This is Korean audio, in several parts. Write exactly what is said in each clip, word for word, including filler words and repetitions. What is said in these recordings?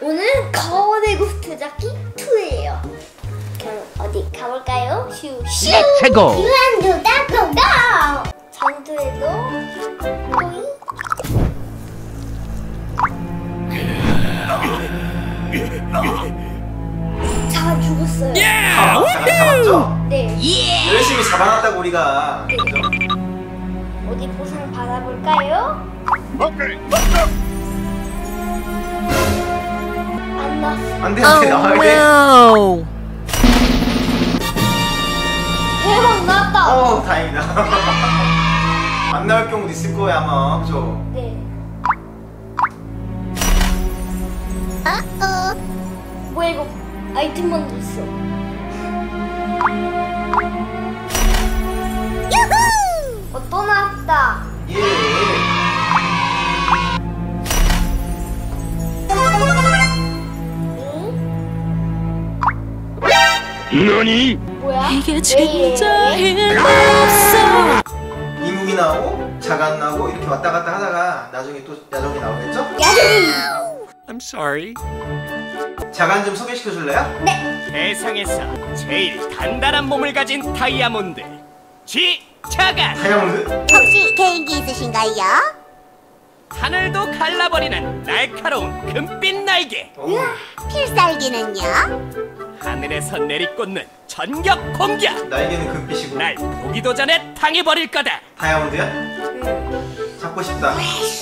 오늘 거대 고스트 잡기 이예요. 그럼 어디 가볼까요? 슈슈! 최고! 유한도 따고고! 전투에도 거의 자 죽었어요. 아, 잘 잡았죠? 네. 열심히 잡아놨다고 우리가. 네. 어디 보상 받아볼까요? 오케이. 안 나왔어. 안돼 안돼 나와야 돼. no. 대박 나왔다. 어 다행이다. 안 나올 경우도 있을 거야 아마 그죠? 네. 어? 뭐야 이거 아이템만 있어. 유후! 어, 또 나왔다. 예. 너니? 뭐야? 이게 왜 진짜 이래? 힘 없어. 이무기 나오고 자간 나오고 이렇게 왔다 갔다 하다가 나중에 또 야정이 나오겠죠? 야생이. I'm sorry. 자간 좀 소개시켜 줄래요? 네. 세상에서 제일 단단한 몸을 가진 다이아몬드 지자간. 다이아몬드? 혹시 개인기 있으신가요? 하늘도 갈라버리는 날카로운 금빛 날개. 오. 필살기는요? 하늘에서 내리꽂는 전격 공격. 날개는 금빛이고 날 보기도 전에 당해버릴 거다. 다이아몬드야? 음. 잡고 싶다.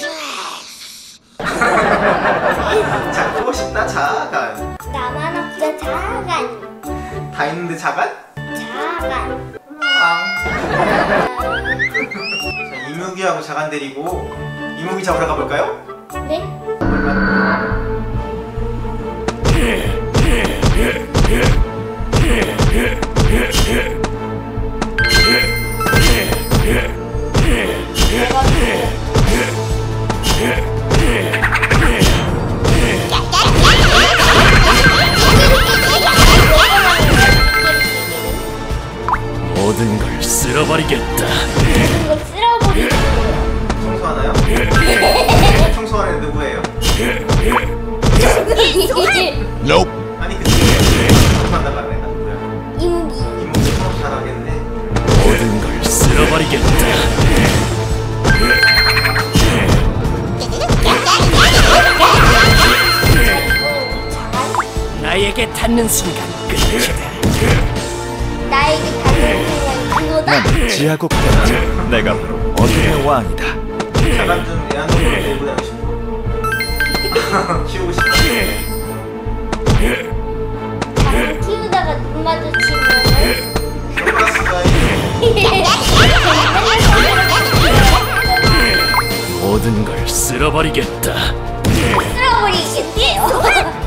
잡고 싶다 자간. 나만 없어 자간. 다 있는데 자간? 자간. 아. 자, 이무기하고 자간 데리고 이무기 잡으러 가볼까요? 네. 모든 걸 쓸어버리겠다. 이거 쓸어버리고. 청소하나요? 청소하는 애 누구예요? Nope. 아니 그치 청소한다고 하네 누구야? 이무기. 이무기 청소 잘하겠네. 모든 걸 쓸어버리겠다. 나에게 닿는 순간 끝이다. 나에게 닿는 순간 그거다. 지하국 편지. 내가 바로 어둠의 왕이다. 자간 좀 애완동물로 데리고 다니고 싶어. 키우고 싶다. 자간 키우다가 눈 마주치면은 선글라스가 모든 걸 쓸어버리겠다. 쓸어버리겠대요.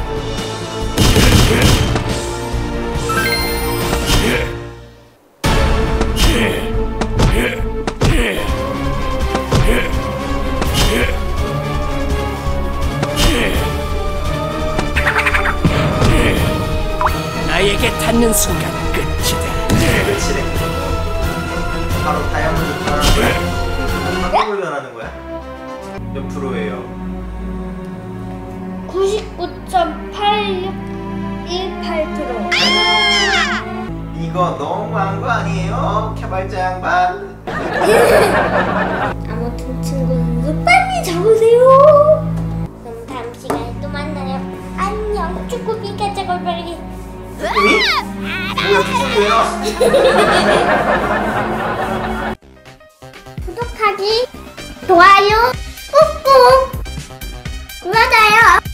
나에게 닿는 순간 끝이다. 끝이네. 바로 다이아몬드 변하는 거야? 한국을 변하는 거야? 몇 프로예요? 구십구 점 팔육일팔 프로. 이거 너무한 거 아니에요? 개발자 양반? 아무튼 친구들 빨리 잡으세요. 그럼 다음 시간에 또 만나요. 안녕. 쭈꾸미 가자 골뱅이. 쭈꾸미? 뭐야 쭈꾸미 왜 나왔어? 구독하기, 좋아요 꾹꾹 눌러줘요.